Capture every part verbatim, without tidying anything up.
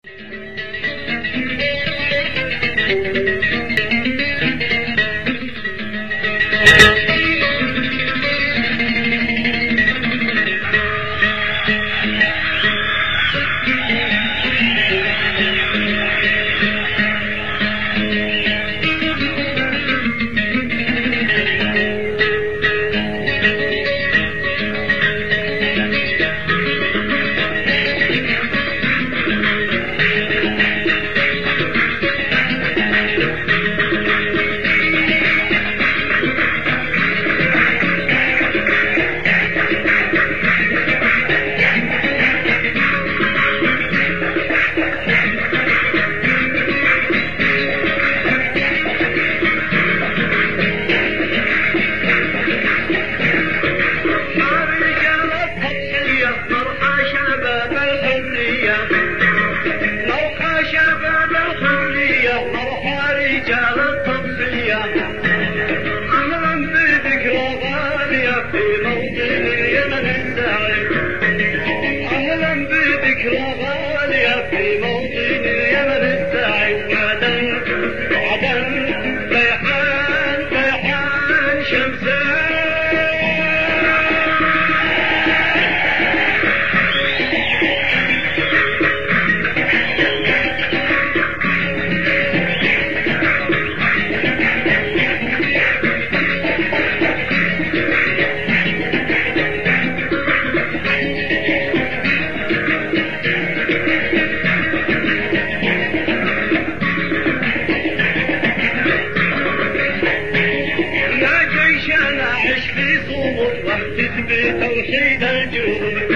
بتوحيد الجهود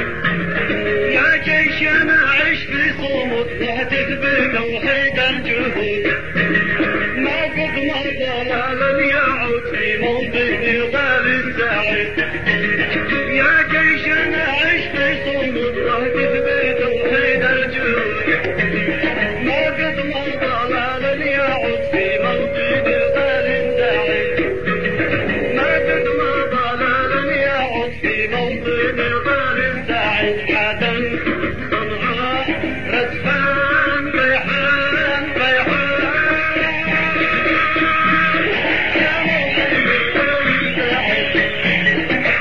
يا جيش انا عيش في صمود وهتف بتوحيد الجهود ما قد مضى لن يعود في موطن غال السعيد يا جيش انا عيش في صمود وهتف بتوحيد الجهود ما قد مضى لن يعود في موطن غال السعيد ما قد مضى لن يعود في موطن غال السعيد حدا صنعاء رزفان ريحان ريحان يا موطن غال السعيد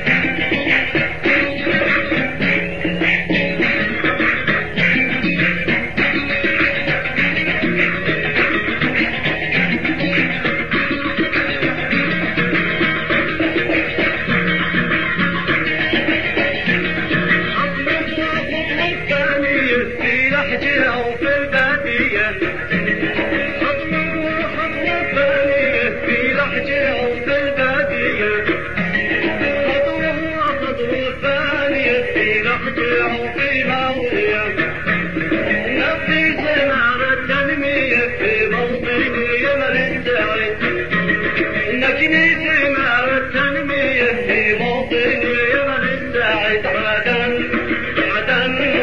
أو في البادية خطوة وخطوة ثانية في لحجة أو في البادية خطوة وخطوة ثانية في لحجة أو في ماوية نبني سنار التنمية في موطن اليمن السعيد نبني سنار التنمية في موطن اليمن السعيد عدن عدن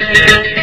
البادية